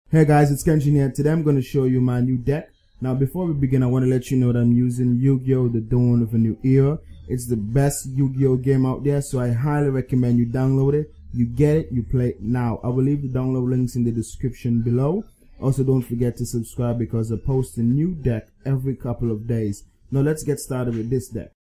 Hey guys, it's Kenshin here. Today I'm going to show you my new deck. Now before we begin, I want to let you know that I'm using Yu-Gi-Oh! The Dawn of a New Era. It's the best Yu-Gi-Oh! Game out there, so I highly recommend you download it. You get it, you play it now. I will leave the download links in the description below. Also, don't forget to subscribe because I post a new deck every couple of days. Now let's get started with this deck.